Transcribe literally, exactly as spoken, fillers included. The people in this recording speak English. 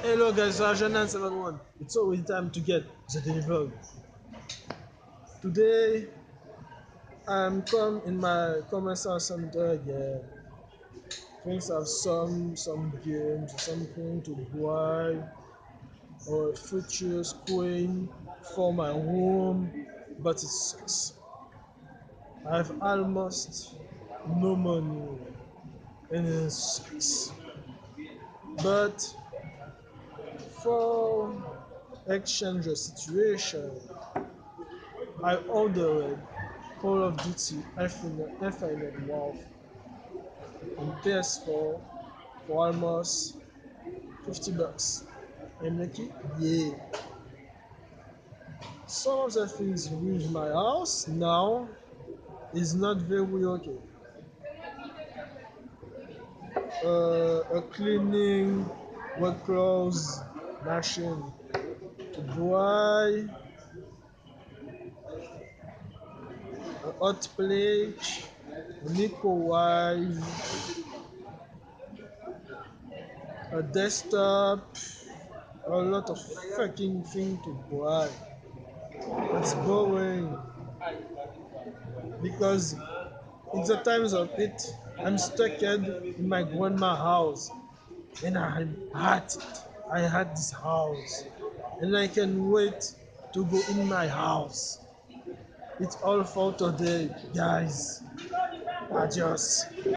Hello guys, Rajan nine seven one. It's always time to get the daily vlog. Today I'm come in my commercial center again. Things have some some games or something to buy or futures coin for my home, but it sucks. I have almost no money and it sucks. But for exchange the situation, I ordered Call of Duty Infinite, Infinite Warfare on P S four for almost fifty bucks. I'm like, yeah. Some of the things with my house now is not very okay. Uh, a cleaning workflows machine to buy, a hot plate, a microwave, a desktop, a lot of fucking thing to buy. It's boring because in the times of it, I'm stuck in my grandma house and I had it. I had this house and I can wait to go in my house. It's all for today, guys. Adios.